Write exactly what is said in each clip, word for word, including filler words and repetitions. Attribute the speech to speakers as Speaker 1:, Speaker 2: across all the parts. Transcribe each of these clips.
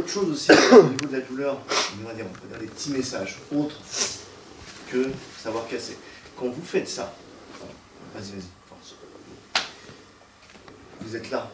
Speaker 1: autre chose aussi au niveau de la douleur, on va dire, on peut dire des petits messages autres que savoir casser. Quand vous faites ça, vas-y, vas-y, force. Vous êtes là.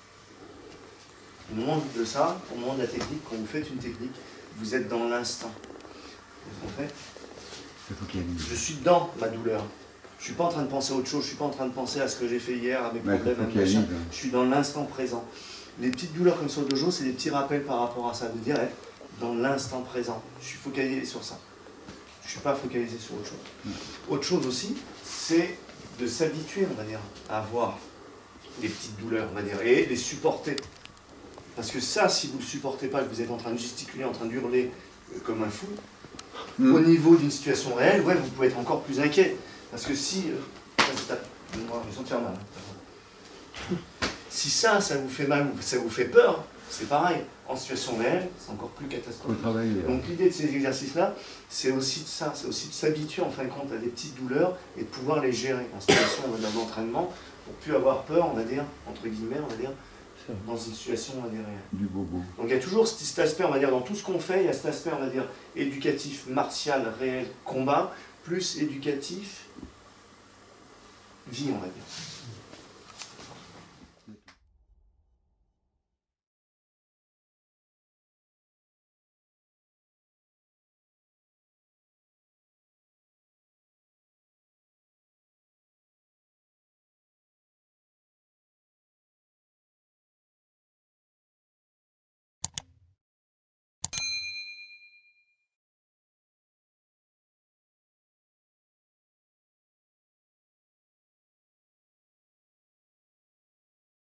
Speaker 1: Au moment de ça, au moment de la technique, quand vous faites une technique, vous êtes dans l'instant. En fait, je suis dans ma douleur. Je ne suis pas en train de penser à autre chose, je ne suis pas en train de penser à ce que j'ai fait hier, à mes problèmes, à mes machins. Je suis dans l'instant présent. Les petites douleurs comme sur le dojo, c'est des petits rappels par rapport à ça, de dire être dans l'instant présent. Je suis focalisé sur ça. Je ne suis pas focalisé sur autre chose. Autre chose aussi, c'est de s'habituer, on va dire, à avoir les petites douleurs, on va dire, et les supporter. Parce que ça, si vous ne le supportez pas, que vous êtes en train de gesticuler, en train de hurler euh, comme un fou, mm. au niveau d'une situation réelle, ouais, vous pouvez être encore plus inquiet. Parce que si... Euh, ça, moi, je sens faire mal. Si ça, ça vous fait mal ou ça vous fait peur, c'est pareil. En situation réelle, c'est encore plus catastrophique. Donc l'idée de ces exercices-là, c'est aussi de ça, c'est aussi de s'habituer en fin de compte à des petites douleurs et de pouvoir les gérer en situation d'entraînement pour plus avoir peur, on va dire, entre guillemets, on va dire, dans une situation, on va dire, réelle.
Speaker 2: Du bobo.
Speaker 1: Donc il y a toujours cet aspect, on va dire, dans tout ce qu'on fait, il y a cet aspect, on va dire, éducatif, martial, réel, combat, plus éducatif, vie, on va dire.